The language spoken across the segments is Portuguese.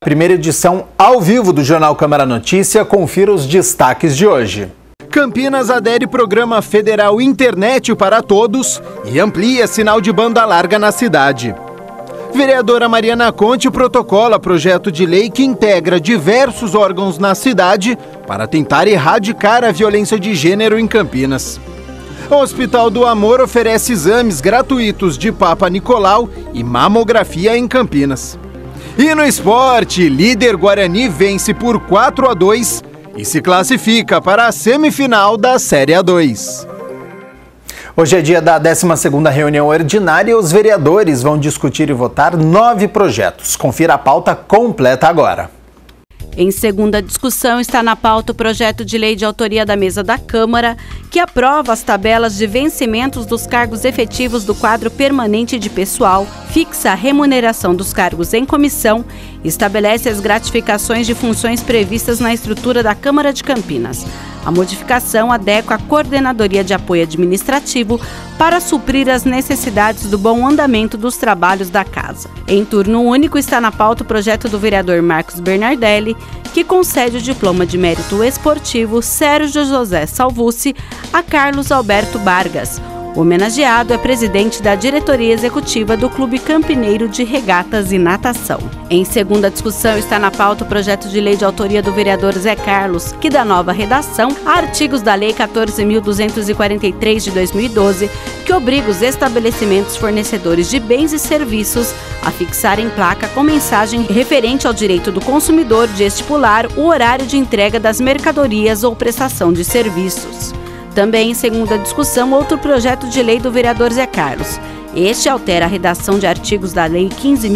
Primeira edição ao vivo do Jornal Câmara Notícia, confira os destaques de hoje. Campinas adere programa federal Internet para Todos e amplia sinal de banda larga na cidade. Vereadora Mariana Conte protocola projeto de lei que integra diversos órgãos na cidade para tentar erradicar a violência de gênero em Campinas. O Hospital do Amor oferece exames gratuitos de Papa Nicolau e mamografia em Campinas. E no esporte, líder Guarani vence por 4-2 e se classifica para a semifinal da Série A2. Hoje é dia da 12ª reunião ordinária e os vereadores vão discutir e votar 9 projetos. Confira a pauta completa agora. Em segunda discussão está na pauta o projeto de lei de autoria da mesa da Câmara, que aprova as tabelas de vencimentos dos cargos efetivos do quadro permanente de pessoal, fixa a remuneração dos cargos em comissão e estabelece as gratificações de funções previstas na estrutura da Câmara de Campinas. A modificação adequa a coordenadoria de apoio administrativo para suprir as necessidades do bom andamento dos trabalhos da Casa. Em turno único está na pauta o projeto do vereador Marcos Bernardelli, que concede o diploma de mérito esportivo Sérgio José Salvucci a Carlos Alberto Vargas. O homenageado é presidente da diretoria executiva do Clube Campineiro de Regatas e Natação. Em segunda discussão está na pauta o projeto de lei de autoria do vereador Zé Carlos, que dá nova redação a artigos da Lei 14.243 de 2012, que obriga os estabelecimentos fornecedores de bens e serviços a fixarem placa com mensagem referente ao direito do consumidor de estipular o horário de entrega das mercadorias ou prestação de serviços. Também em segunda discussão, outro projeto de lei do vereador Zé Carlos. Este altera a redação de artigos da Lei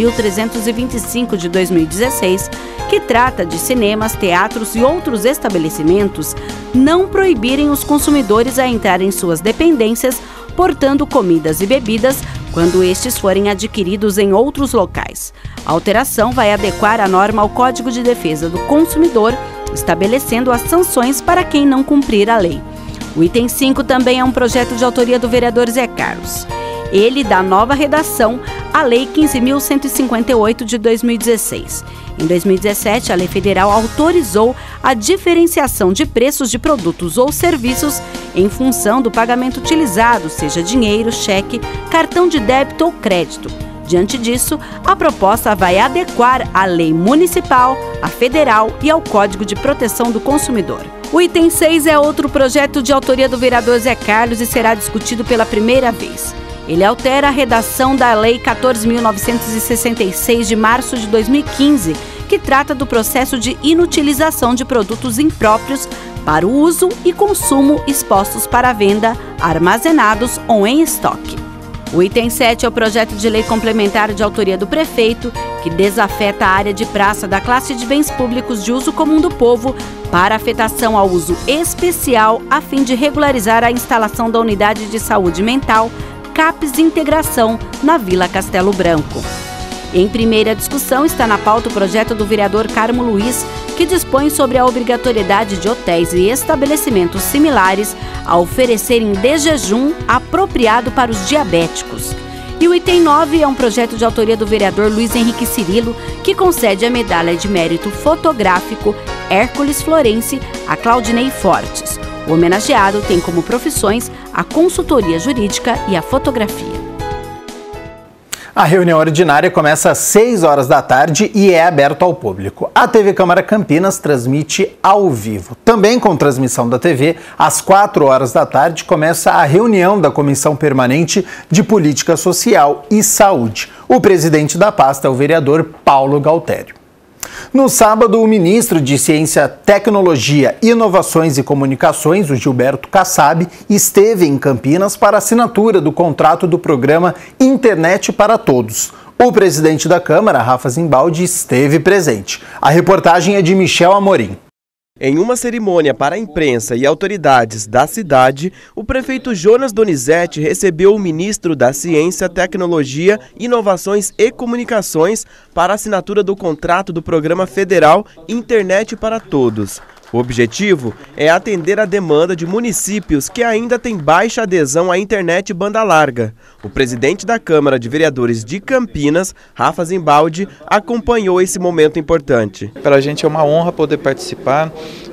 15.325 de 2016, que trata de cinemas, teatros e outros estabelecimentos não proibirem os consumidores a entrar em suas dependências portando comidas e bebidas quando estes forem adquiridos em outros locais. A alteração vai adequar a norma ao Código de Defesa do Consumidor, estabelecendo as sanções para quem não cumprir a lei. O item 5 também é um projeto de autoria do vereador Zé Carlos. Ele dá nova redação à Lei 15.158 de 2016. Em 2017, a lei federal autorizou a diferenciação de preços de produtos ou serviços em função do pagamento utilizado, seja dinheiro, cheque, cartão de débito ou crédito. Diante disso, a proposta vai adequar a lei municipal, a federal e ao Código de Proteção do Consumidor. O item 6 é outro projeto de autoria do vereador Zé Carlos e será discutido pela primeira vez. Ele altera a redação da Lei 14.966 de março de 2015, que trata do processo de inutilização de produtos impróprios para o uso e consumo expostos para venda, armazenados ou em estoque. O item 7 é o projeto de lei complementar de autoria do prefeito, que desafeta a área de praça da classe de bens públicos de uso comum do povo para afetação ao uso especial, a fim de regularizar a instalação da unidade de saúde mental CAPS Integração na Vila Castelo Branco. Em primeira discussão está na pauta o projeto do vereador Carmo Luiz, que dispõe sobre a obrigatoriedade de hotéis e estabelecimentos similares a oferecerem de jejum apropriado para os diabéticos. E o item 9 é um projeto de autoria do vereador Luiz Henrique Cirilo, que concede a medalha de mérito fotográfico Hércules Florense a Claudinei Fortes. O homenageado tem como profissões a consultoria jurídica e a fotografia. A reunião ordinária começa às 6 horas da tarde e é aberta ao público. A TV Câmara Campinas transmite ao vivo. Também com transmissão da TV, às 4 horas da tarde começa a reunião da Comissão Permanente de Política Social e Saúde. O presidente da pasta é o vereador Paulo Galtério. No sábado, o ministro de Ciência, Tecnologia, Inovações e Comunicações, o Gilberto Kassab, esteve em Campinas para a assinatura do contrato do programa Internet para Todos. O presidente da Câmara, Rafa Zimbaldi, esteve presente. A reportagem é de Michel Amorim. Em uma cerimônia para a imprensa e autoridades da cidade, o prefeito Jonas Donizete recebeu o ministro da Ciência, Tecnologia, Inovações e Comunicações para a assinatura do contrato do Programa Federal Internet para Todos. O objetivo é atender a demanda de municípios que ainda têm baixa adesão à internet banda larga. O presidente da Câmara de Vereadores de Campinas, Rafa Zimbaldi, acompanhou esse momento importante. Para a gente é uma honra poder participar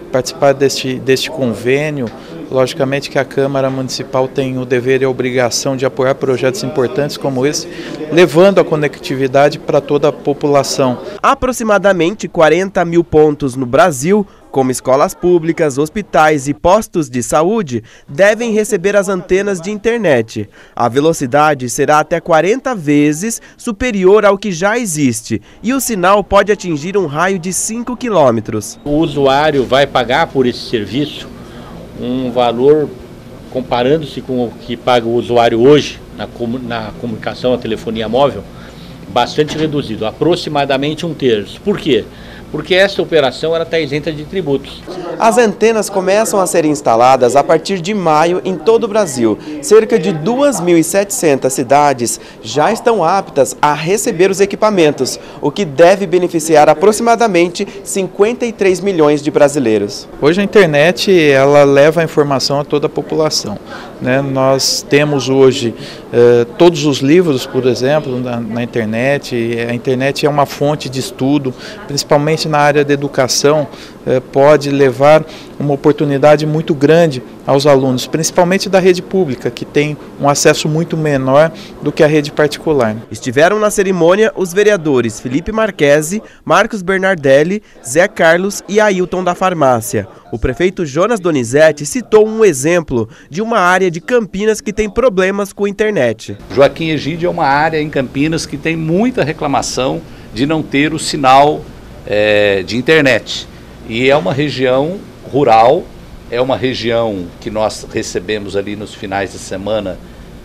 deste convênio. Logicamente que a Câmara Municipal tem o dever e a obrigação de apoiar projetos importantes como esse, levando a conectividade para toda a população. Aproximadamente 40 mil pontos no Brasil, como escolas públicas, hospitais e postos de saúde, devem receber as antenas de internet. A velocidade será até 40 vezes superior ao que já existe e o sinal pode atingir um raio de 5 quilômetros. O usuário vai pagar por esse serviço um valor, comparando-se com o que paga o usuário hoje na comunicação, a telefonia móvel, bastante reduzido, aproximadamente 1/3. Por quê? Porque essa operação está isenta de tributos. As antenas começam a ser instaladas a partir de maio em todo o Brasil. Cerca de 2.700 cidades já estão aptas a receber os equipamentos, o que deve beneficiar aproximadamente 53 milhões de brasileiros. Hoje a internet ela leva a informação a toda a população, né? Nós temos hoje todos os livros, por exemplo, na internet. A internet é uma fonte de estudo, principalmente na área da educação, pode levar uma oportunidade muito grande aos alunos, principalmente da rede pública, que tem um acesso muito menor do que a rede particular. Estiveram na cerimônia os vereadores Felipe Marquesi, Marcos Bernardelli, Zé Carlos e Ailton da Farmácia. O prefeito Jonas Donizete citou um exemplo de uma área de Campinas que tem problemas com a internet. Joaquim Egídio é uma área em Campinas que tem muita reclamação de não ter o sinal de internet. E é uma região rural, é uma região que nós recebemos ali nos finais de semana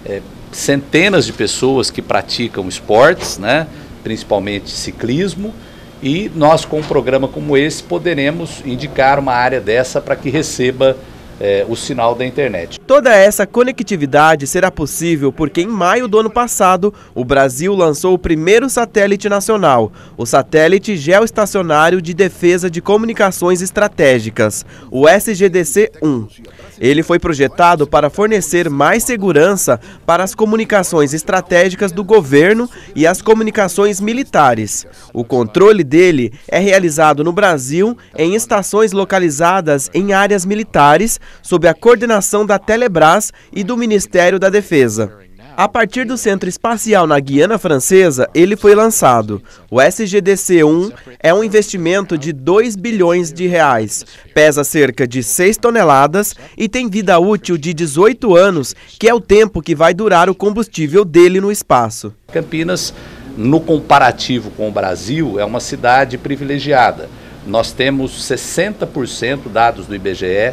centenas de pessoas que praticam esportes, né, principalmente ciclismo, e nós com um programa como esse poderemos indicar uma área dessa para que receba o sinal da internet. Toda essa conectividade será possível porque em maio do ano passado o Brasil lançou o primeiro satélite nacional, o Satélite Geoestacionário de Defesa de Comunicações Estratégicas, o SGDC-1. Ele foi projetado para fornecer mais segurança para as comunicações estratégicas do governo e as comunicações militares. O controle dele é realizado no Brasil em estações localizadas em áreas militares, sob a coordenação da Telebrás e do Ministério da Defesa. A partir do Centro Espacial na Guiana Francesa, ele foi lançado. O SGDC-1 é um investimento de 2 bilhões de reais, pesa cerca de 6 toneladas e tem vida útil de 18 anos, que é o tempo que vai durar o combustível dele no espaço. Campinas, no comparativo com o Brasil, é uma cidade privilegiada. Nós temos 60%, dados do IBGE,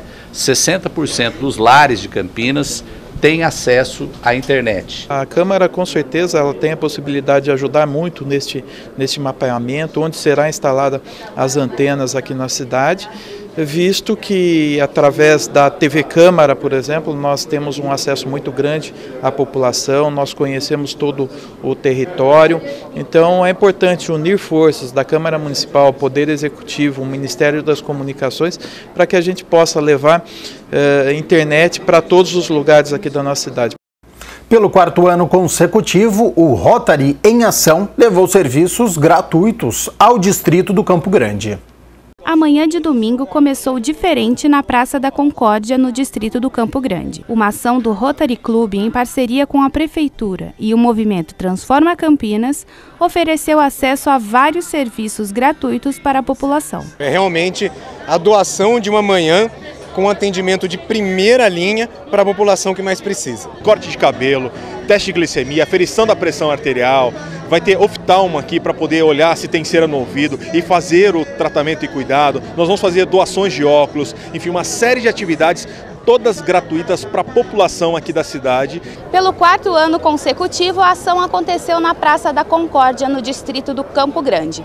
60% dos lares de Campinas têm acesso à internet. A Câmara, com certeza, ela tem a possibilidade de ajudar muito neste mapeamento, onde será instalada as antenas aqui na cidade, visto que através da TV Câmara, por exemplo, nós temos um acesso muito grande à população, nós conhecemos todo o território, então é importante unir forças da Câmara Municipal, Poder Executivo, o Ministério das Comunicações, para que a gente possa levar internet para todos os lugares aqui da nossa cidade. Pelo 4º ano consecutivo, o Rotary em Ação levou serviços gratuitos ao distrito do Campo Grande. A manhã de domingo começou diferente na Praça da Concórdia, no distrito do Campo Grande. Uma ação do Rotary Club, em parceria com a Prefeitura e o movimento Transforma Campinas, ofereceu acesso a vários serviços gratuitos para a população. É realmente a doação de uma manhã com atendimento de primeira linha para a população que mais precisa. Corte de cabelo, teste de glicemia, aferição da pressão arterial, vai ter oftalmo aqui para poder olhar se tem cera no ouvido e fazer o tratamento e cuidado. Nós vamos fazer doações de óculos, enfim, uma série de atividades, todas gratuitas para a população aqui da cidade. Pelo 4º ano consecutivo, a ação aconteceu na Praça da Concórdia, no distrito do Campo Grande.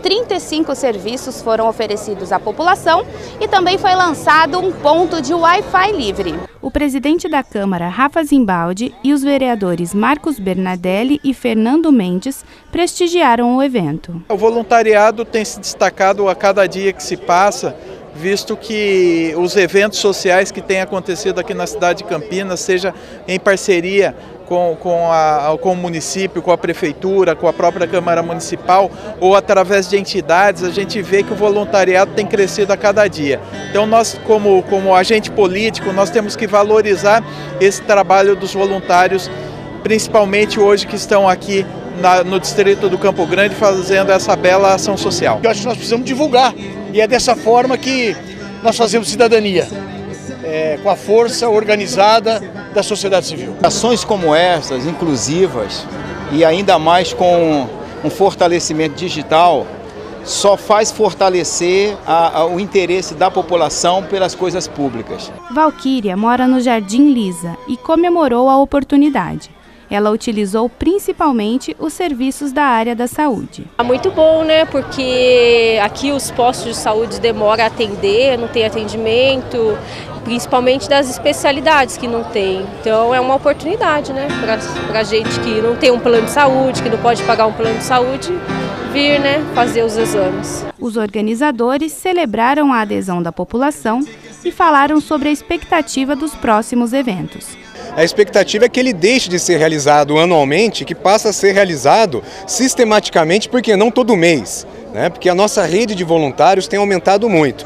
35 serviços foram oferecidos à população e também foi lançado um ponto de Wi-Fi livre. O presidente da Câmara, Rafa Zimbaldi, e os vereadores Marcos Bernardelli e Fernando Mendes prestigiaram o evento. O voluntariado tem se destacado a cada dia que se passa visto que os eventos sociais que têm acontecido aqui na cidade de Campinas, seja em parceria com o município, com a prefeitura, com a própria Câmara Municipal ou através de entidades, a gente vê que o voluntariado tem crescido a cada dia. Então nós, como agente político, nós temos que valorizar esse trabalho dos voluntários, principalmente hoje que estão aqui no distrito do Campo Grande fazendo essa bela ação social. Eu acho que nós precisamos divulgar e é dessa forma que nós fazemos cidadania, com a força organizada da sociedade civil. Ações como essas, inclusivas e ainda mais com um fortalecimento digital, só faz fortalecer o interesse da população pelas coisas públicas. Valquíria mora no Jardim Lisa e comemorou a oportunidade. Ela utilizou principalmente os serviços da área da saúde. É muito bom, né? Porque aqui os postos de saúde demoram a atender, não tem atendimento, principalmente das especialidades que não tem. Então é uma oportunidade, né? Para gente que não tem um plano de saúde, que não pode pagar um plano de saúde, vir, né? Fazer os exames. Os organizadores celebraram a adesão da população e falaram sobre a expectativa dos próximos eventos. A expectativa é que ele deixe de ser realizado anualmente, que passe a ser realizado sistematicamente, porque não todo mês, né? Porque a nossa rede de voluntários tem aumentado muito.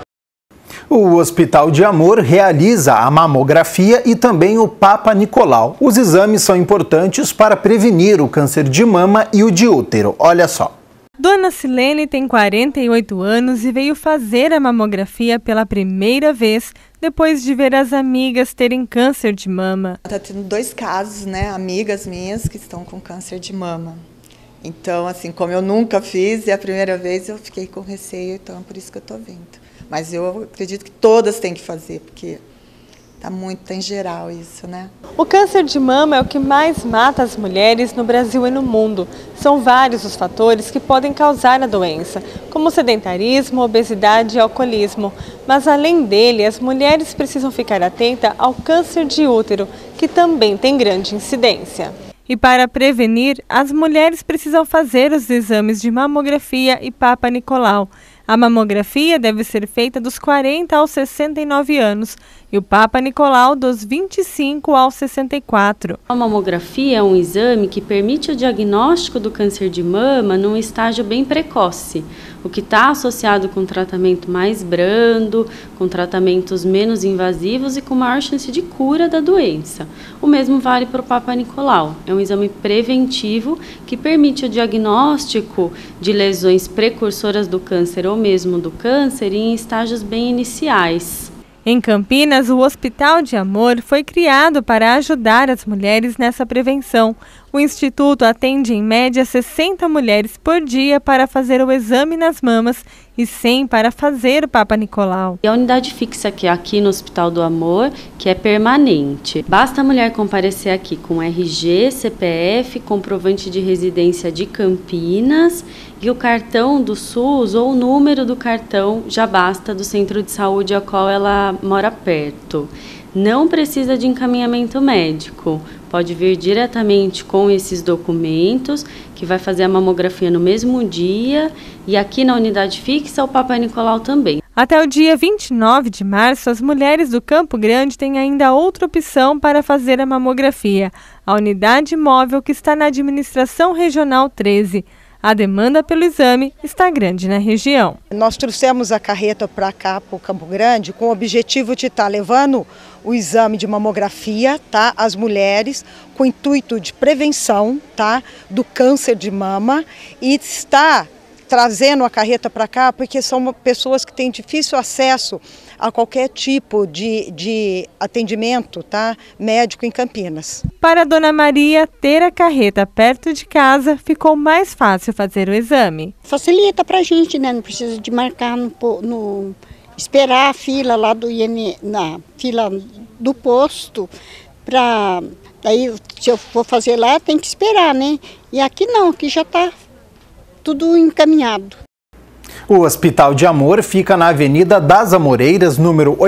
O Hospital de Amor realiza a mamografia e também o Papa Nicolau. Os exames são importantes para prevenir o câncer de mama e o de útero. Olha só. Dona Silene tem 48 anos e veio fazer a mamografia pela primeira vez depois de ver as amigas terem câncer de mama. Está tendo 2 casos, né, amigas minhas que estão com câncer de mama. Então, assim, como eu nunca fiz e a primeira vez eu fiquei com receio, então é por isso que eu estou vindo. Mas eu acredito que todas têm que fazer, porque tá muito em geral isso, né? O câncer de mama é o que mais mata as mulheres no Brasil e no mundo. São vários os fatores que podem causar a doença, como sedentarismo, obesidade e alcoolismo. Mas além dele, as mulheres precisam ficar atentas ao câncer de útero, que também tem grande incidência. E para prevenir, as mulheres precisam fazer os exames de mamografia e Papa Nicolau. A mamografia deve ser feita dos 40 aos 69 anos e o Papa Nicolau dos 25 aos 64. A mamografia é um exame que permite o diagnóstico do câncer de mama num estágio bem precoce, o que está associado com tratamento mais brando, com tratamentos menos invasivos e com maior chance de cura da doença. O mesmo vale para o Papa Nicolau. É um exame preventivo que permite o diagnóstico de lesões precursoras do câncer ou mesmo do câncer em estágios bem iniciais. Em Campinas, o Hospital de Amor foi criado para ajudar as mulheres nessa prevenção. O Instituto atende em média 60 mulheres por dia para fazer o exame nas mamas e 100 para fazer o Papa Nicolau. E a unidade fixa que é aqui no Hospital do Amor, que é permanente. Basta a mulher comparecer aqui com RG, CPF, comprovante de residência de Campinas e o cartão do SUS ou o número do cartão já basta do centro de saúde ao qual ela mora perto. Não precisa de encaminhamento médico. Pode vir diretamente com esses documentos, que vai fazer a mamografia no mesmo dia, e aqui na unidade fixa o Papa Nicolau também. Até o dia 29 de março, as mulheres do Campo Grande têm ainda outra opção para fazer a mamografia, a unidade móvel que está na Administração Regional 13. A demanda pelo exame está grande na região. Nós trouxemos a carreta para cá, para o Campo Grande, com o objetivo de estar levando o exame de mamografia, tá, às mulheres, com o intuito de prevenção, tá, do câncer de mama, e está trazendo a carreta para cá porque são pessoas que têm difícil acesso a qualquer tipo de atendimento, tá, médico em Campinas. Para a Dona Maria, ter a carreta perto de casa ficou mais fácil fazer o exame. Facilita para a gente, né? Não precisa de marcar, esperar a fila lá na fila do posto. Daí, se eu for fazer lá, tem que esperar, né? E aqui não, aqui já está tudo encaminhado. O Hospital de Amor fica na Avenida das Amoreiras, número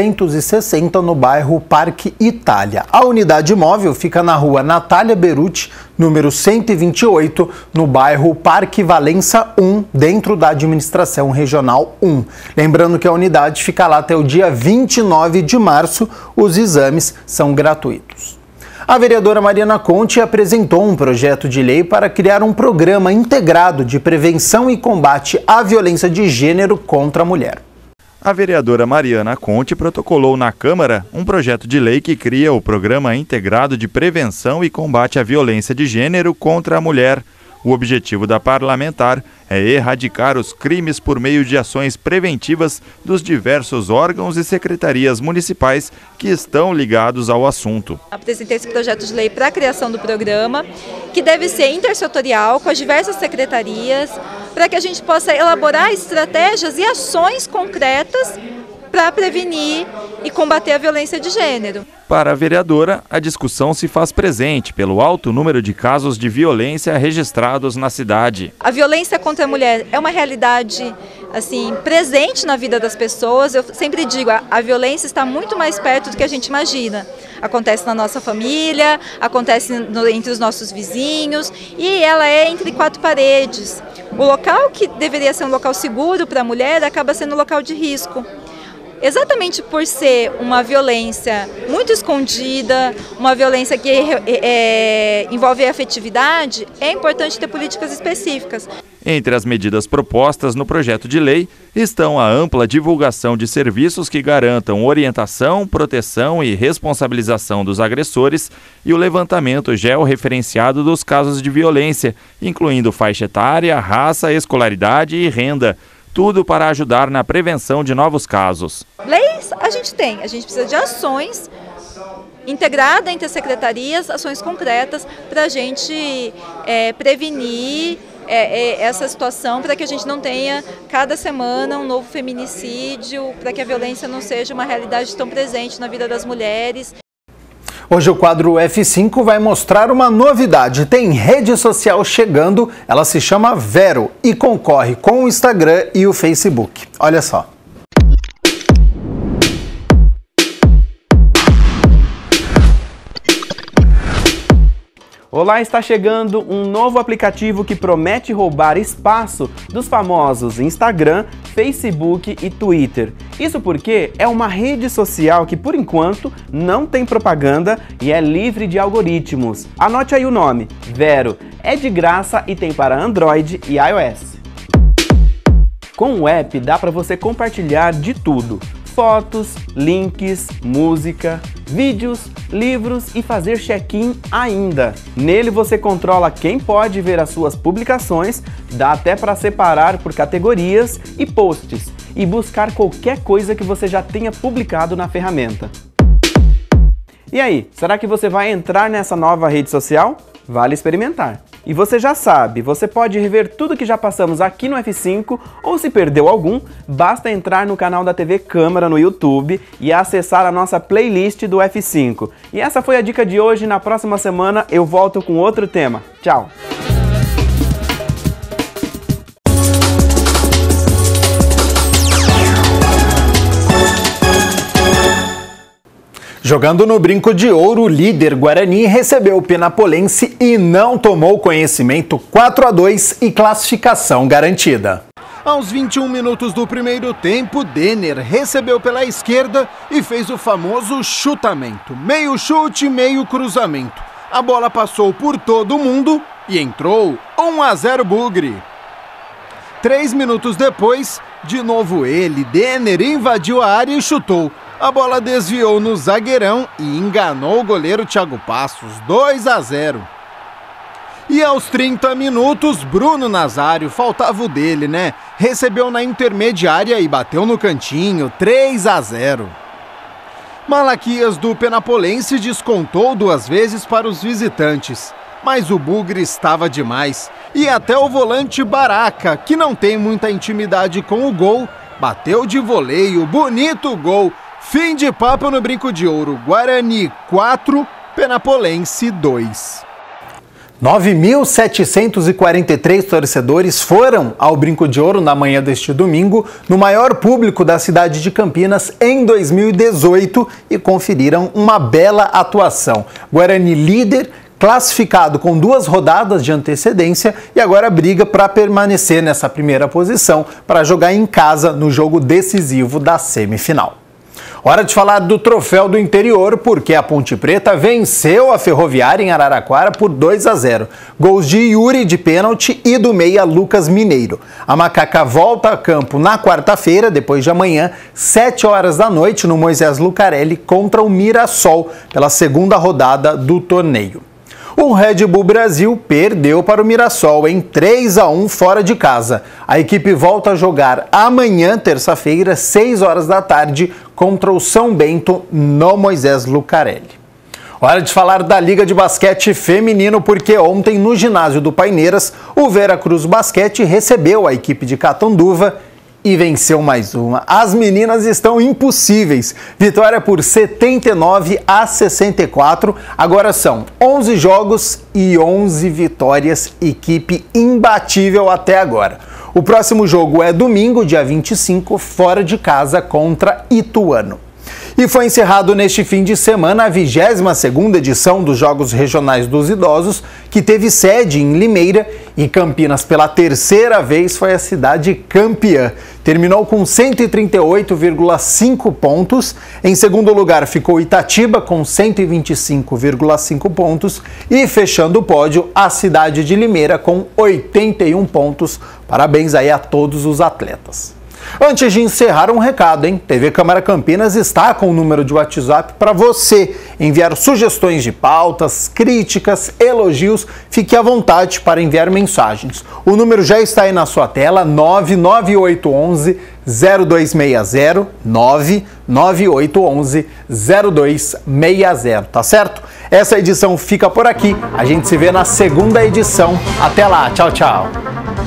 860, no bairro Parque Itália. A unidade móvel fica na rua Natália Beruti, número 128, no bairro Parque Valença 1, dentro da administração regional 1. Lembrando que a unidade fica lá até o dia 29 de março. Os exames são gratuitos. A vereadora Mariana Conte apresentou um projeto de lei para criar um programa integrado de prevenção e combate à violência de gênero contra a mulher. A vereadora Mariana Conte protocolou na Câmara um projeto de lei que cria o Programa Integrado de Prevenção e Combate à Violência de Gênero contra a Mulher. O objetivo da parlamentar é erradicar os crimes por meio de ações preventivas dos diversos órgãos e secretarias municipais que estão ligados ao assunto. Apresentei esse projeto de lei para a criação do programa, que deve ser intersetorial com as diversas secretarias, para que a gente possa elaborar estratégias e ações concretas para prevenir e combater a violência de gênero. Para a vereadora, a discussão se faz presente pelo alto número de casos de violência registrados na cidade. A violência contra a mulher é uma realidade presente na vida das pessoas. Eu sempre digo, a violência está muito mais perto do que a gente imagina. Acontece na nossa família, acontece entre os nossos vizinhos e ela é entre quatro paredes. O local que deveria ser um local seguro para a mulher acaba sendo um local de risco. Exatamente por ser uma violência muito escondida, uma violência que envolve a afetividade, é importante ter políticas específicas. Entre as medidas propostas no projeto de lei estão a ampla divulgação de serviços que garantam orientação, proteção e responsabilização dos agressores e o levantamento georreferenciado dos casos de violência, incluindo faixa etária, raça, escolaridade e renda. Tudo para ajudar na prevenção de novos casos. Leis a gente precisa de ações integradas entre as secretarias, ações concretas para a gente prevenir essa situação, para que a gente não tenha cada semana um novo feminicídio, para que a violência não seja uma realidade tão presente na vida das mulheres. Hoje o quadro F5 vai mostrar uma novidade. Tem rede social chegando, ela se chama Vero e concorre com o Instagram e o Facebook. Olha só. Olá, está chegando um novo aplicativo que promete roubar espaço dos famosos Instagram, Facebook e Twitter. Isso porque é uma rede social que, por enquanto, não tem propaganda e é livre de algoritmos. Anote aí o nome, Vero. É de graça e tem para Android e iOS. Com o app dá para você compartilhar de tudo. Fotos, links, música, vídeos, livros e fazer check-in ainda. Nele você controla quem pode ver as suas publicações, dá até para separar por categorias e posts e buscar qualquer coisa que você já tenha publicado na ferramenta. E aí, será que você vai entrar nessa nova rede social? Vale experimentar. E você já sabe, você pode rever tudo que já passamos aqui no F5 ou se perdeu algum, basta entrar no canal da TV Câmara no YouTube e acessar a nossa playlist do F5. E essa foi a dica de hoje, na próxima semana eu volto com outro tema. Tchau! Jogando no brinco de ouro, o líder Guarani recebeu o Penapolense e não tomou conhecimento. 4-2 e classificação garantida. Aos 21 minutos do primeiro tempo, Denner recebeu pela esquerda e fez o famoso chutamento. Meio chute, meio cruzamento. A bola passou por todo mundo e entrou. 1-0 Bugre. 3 minutos depois, de novo ele, Denner, invadiu a área e chutou. A bola desviou no zagueirão e enganou o goleiro Thiago Passos, 2-0. E aos 30 minutos, Bruno Nazário, faltava o dele, né? Recebeu na intermediária e bateu no cantinho, 3-0. Malaquias do Penapolense descontou 2 vezes para os visitantes. Mas o Bugre estava demais. E até o volante Baraca, que não tem muita intimidade com o gol, bateu de voleio, bonito gol. Fim de papo no brinco de ouro. Guarani 4, Penapolense 2. 9.743 torcedores foram ao Brinco de Ouro na manhã deste domingo, no maior público da cidade de Campinas em 2018 e conferiram uma bela atuação. Guarani líder, classificado com 2 rodadas de antecedência e agora briga para permanecer nessa primeira posição para jogar em casa no jogo decisivo da semifinal. Hora de falar do troféu do interior, porque a Ponte Preta venceu a Ferroviária em Araraquara por 2-0. Gols de Yuri de pênalti e do meia Lucas Mineiro. A Macaca volta a campo na quarta-feira, depois de amanhã, 7 horas da noite, no Moisés Lucarelli contra o Mirassol, pela segunda rodada do torneio. O Red Bull Brasil perdeu para o Mirassol em 3-1 fora de casa. A equipe volta a jogar amanhã, terça-feira, 6 horas da tarde, contra o São Bento no Moisés Lucarelli. Hora de falar da Liga de Basquete Feminino, porque ontem no ginásio do Paineiras, o Veracruz Basquete recebeu a equipe de Catanduva e venceu mais uma. As meninas estão impossíveis. Vitória por 79-64. Agora são 11 jogos e 11 vitórias. Equipe imbatível até agora. O próximo jogo é domingo, dia 25, fora de casa contra Ituano. E foi encerrado neste fim de semana a 22ª edição dos Jogos Regionais dos Idosos, que teve sede em Limeira, e Campinas pela terceira vez foi a cidade campeã. Terminou com 138,5 pontos. Em segundo lugar ficou Itatiba com 125,5 pontos e fechando o pódio a cidade de Limeira com 81 pontos. Parabéns aí a todos os atletas. Antes de encerrar, um recado, hein? TV Câmara Campinas está com o número de WhatsApp para você enviar sugestões de pautas, críticas, elogios. Fique à vontade para enviar mensagens. O número já está aí na sua tela, 99811-0260, 99811-0260, tá certo? Essa edição fica por aqui. A gente se vê na segunda edição. Até lá, tchau, tchau.